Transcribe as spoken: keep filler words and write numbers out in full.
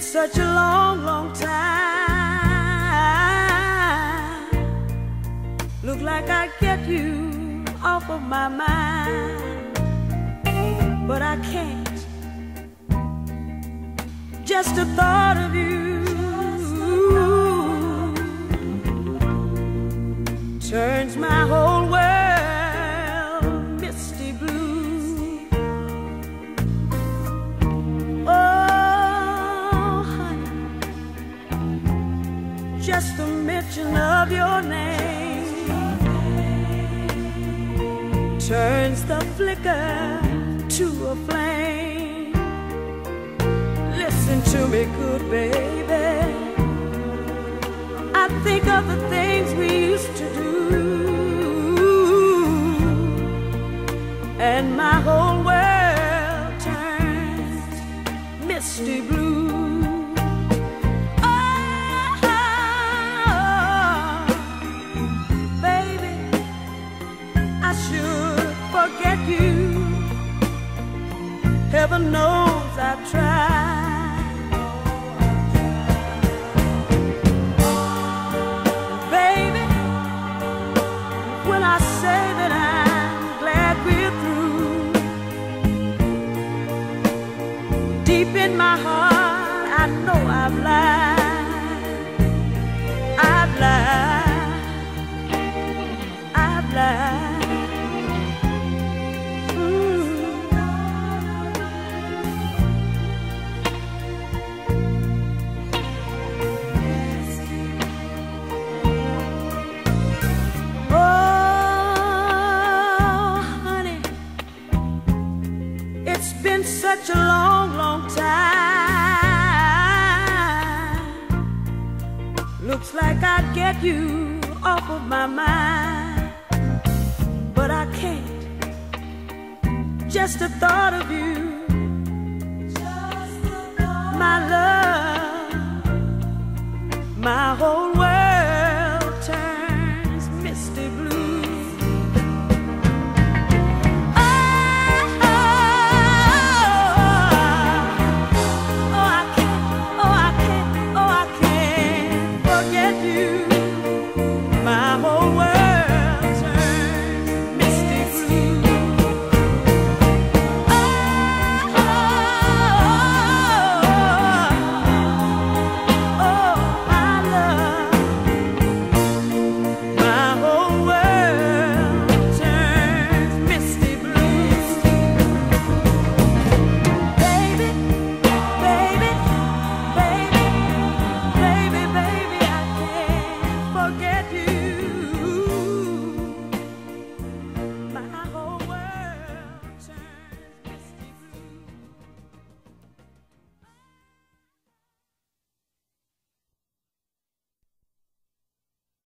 such a long, long time. Look like I get you off of my mind, but I can't. Just the thought of you turns my whole world misty blue. Oh, honey, just the mention of your name turns the flicker to a flame. Listen to me, good baby, I think of the things we used to do, and my whole world turns misty blue. Oh, baby, I should forget you. Heaven knows I tried. Deep in my heart, I know I've lied, I've lied, I've lied. Mm. Oh, honey, it's been such a long, long time. Looks like I'd get you off of my mind, but I can't. Just the thought of you